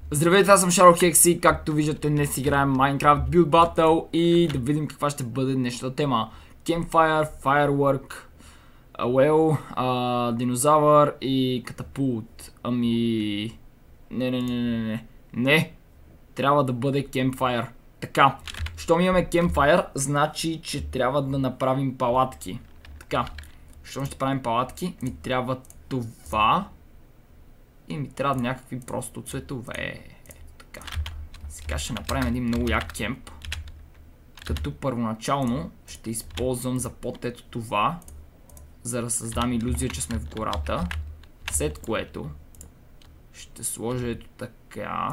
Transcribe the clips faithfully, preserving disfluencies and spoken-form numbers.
Здравейте, аз съм Шаро Хекси, както виждате днес играем Minecraft Build Battle и да видим каква ще бъде днешната тема. Campfire, Firework, Well, uh, динозавър и катапулт. Ами... Не, не, не, не, не. Не! Трябва да бъде Campfire. Така, щом имаме Campfire, значи, че трябва да направим палатки. Така, щом ще правим палатки, ми трябва това... И ми трябва някакви просто цветове. Така. Сега ще направим един много як кемп. Като първоначално ще използвам за под ето това, за да създам илюзия, че сме в гората. След което ще сложа ето така.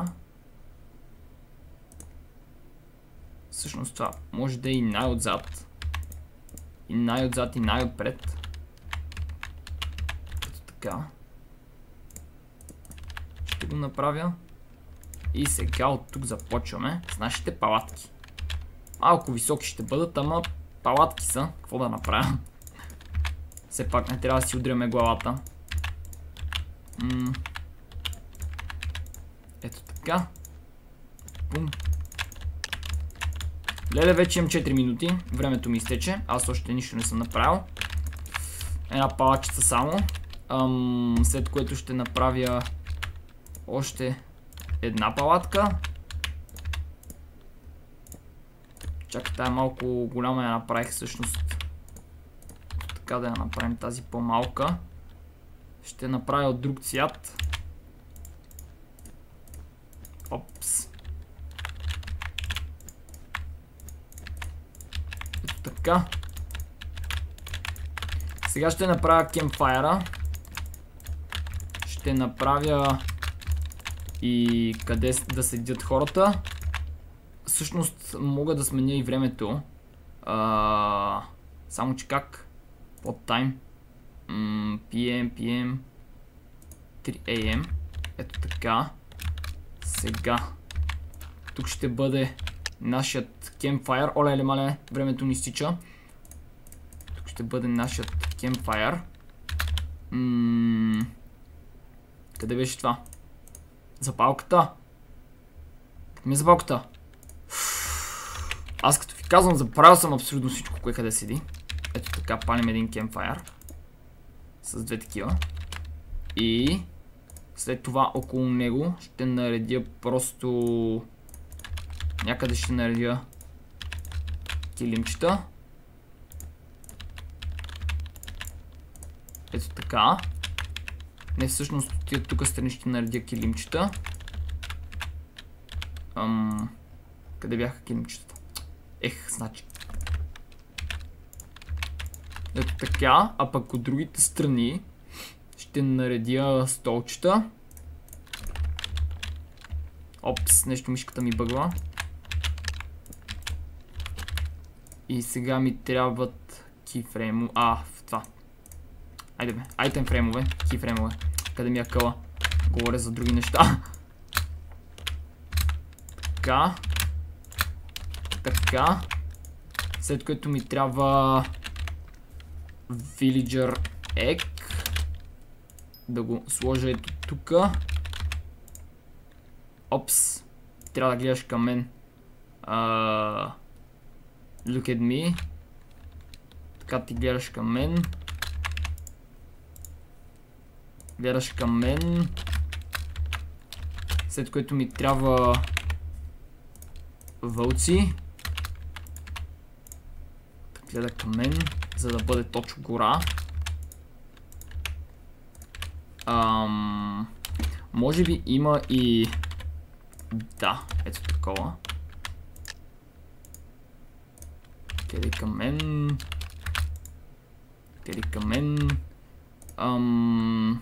Всъщност това може да е и най-отзад. И най-отзад и най-отпред. Ето така. Ще го направя. И сега от тук започваме с нашите палатки. Малко високи ще бъдат, ама палатки са. Какво да направя? Все пак не трябва да си удряме главата. М Ето така. Пум. Леле, вече имам четири минути. Времето ми изтече. Аз още нищо не съм направил. Една палачица само. Ам, след което ще направя още една палатка. Чакай, тая малко голяма я направих всъщност. Така да я направим тази по-малка. Ще направя от друг цвят. Опс. Ето така. Сега ще направя Campfire. Ще направя и къде да седят хората. Всъщност мога да сменя и времето. А, само че как? Под тайм. пи ем, пи ем, три ей ем. Ето така. Сега. Тук ще бъде нашият Campfire. Оле, мале, времето ни стича. Тук ще бъде нашият Campfire. М Къде беше това? Запалката. Ми е запалката. Аз като ви казвам, забравил съм абсолютно всичко, кое къде седи. Ето така, палим един Campfire. С две такива. И след това около него ще наредя просто... Някъде ще наредя килимчета. Ето така. Не, всъщност тия тук страни ще наредя килимчета. Ам... Къде бяха килимчетата? Ех, значи. Ето така, а пък от другите страни ще наредя столчета. Опс, нещо мишката ми бъгва. И сега ми трябват кейфреймове. А, в това. Айде бе, айтем фреймове, кейфреймове. Къде ми е къла? Говоря за други неща. Така. Така. След което ми трябва Villager Egg. Да го сложа ето тук. Опс. Трябва да гледаш към мен. Uh, look at me. Така ти гледаш към мен. Гледаш към мен. След което ми трябва вълци. Гледа към мен, за да бъде точно гора. Ам... Може би има и... Да, ето такова. Гледай към мен. Гледай към мен. Ам...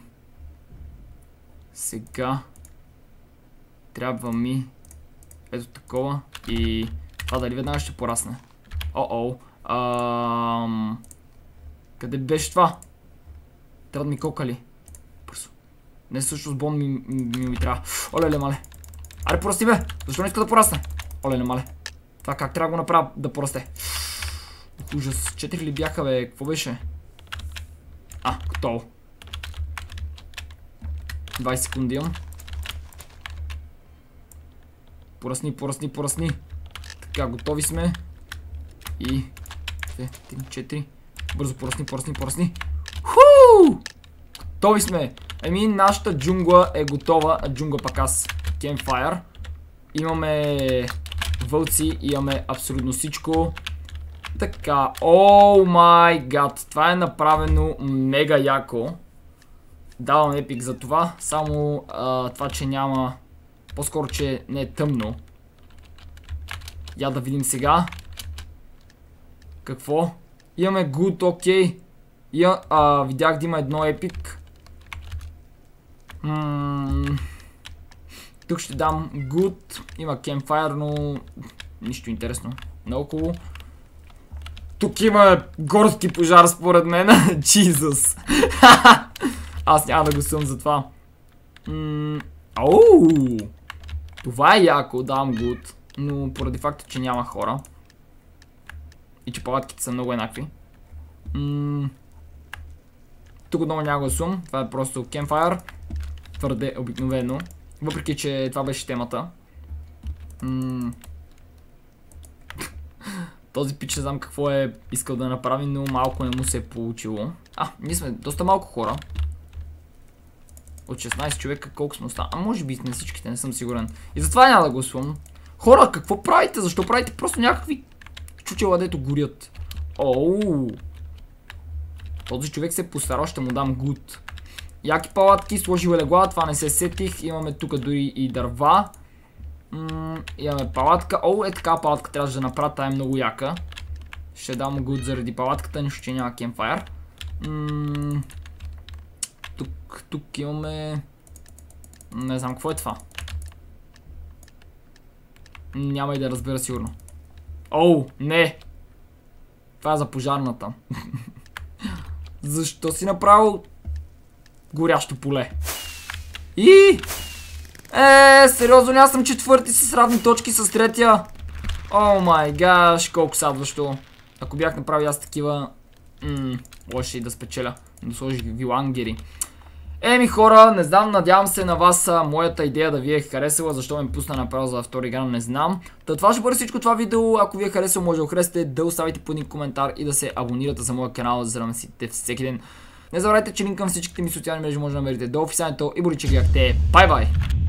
Сега трябва ми ето такова и това дали веднага ще порасне. О-о. Ам... Къде беше това? Трябва да ми кокали. Бързо. Не всъщност бон ми, ми, ми трябва. Оле-ле, мале. Аре, порасти бе! Защо не иска да порасне? Оле-ле, мале. Това как трябва да го направя да порасте? Ужас. Четири ли бяха, бе? Какво беше? А, готово. двайсет секунди имам. Поръсни, поръсни, поръсни. Така, готови сме. И... две, три, четири. Бързо, поръсни, поръсни, поръсни. Хуу! Готови сме. Еми, нашата джунгла е готова. Джунгла пак аз. Campfire. Имаме вълци, имаме абсолютно всичко. Така, о май гад, това е направено мега яко. Давам епик за това, само а, това, че няма, по-скоро, че не е тъмно. Я да видим сега. Какво? Имаме good, окей. Okay. А, видях да има едно епик. Ммм... Тук ще дам good, има campfire, но нищо интересно. Много хубаво. Тук има горски пожар според мен. Jesus. Аз няма да гласувам за това. Оу! Това е яко, давам good. Но поради факта, че няма хора. И че палатките са много еднакви. Тук отново няма гласувам. Това е просто campfire. Твърде обикновено. Въпреки, че това беше темата. Ммм... Този пич не знам какво е искал да направи, но малко не му се е получило. А, ние сме доста малко хора. От шестнайсет човека колко сме останали? А може би не всичките, не съм сигурен. И затова няма да гласувам. Хора, какво правите? Защо правите просто някакви чучела, дето горят? Оу! Този човек се е постарал, ще му дам good. Яки палатки, сложил легла, това не се сетих. Имаме тук дори и дърва. М имаме палатка. О, е така палатка трябваше да направя, тая е много яка. Ще дам good заради палатката, нищо, че няма campfire. М тук, тук имаме... Не знам какво е това. Няма и да разбера сигурно. Оу, не! Това е за пожарната. Защо си направил горящо поле? И... Е, сериозно, аз съм четвърти с равни точки с третия. О май гаш, колко садващо. Ако бях направил аз такива, ммм, лоши да спечеля. Да сложих вилангери. Еми хора, не знам, надявам се на вас моята идея да ви е харесала, защо ме пусна направо за втори игра, не знам. Та това ще бъде всичко това видео, ако ви е харесало, може да харесате, да оставите по един коментар и да се абонирате за моя канал, за да ме следите всеки ден. Не забравяйте, че линк към всичките ми социални мрежи може да намерите до описанието и бъде, че гледахте. Бай-бай!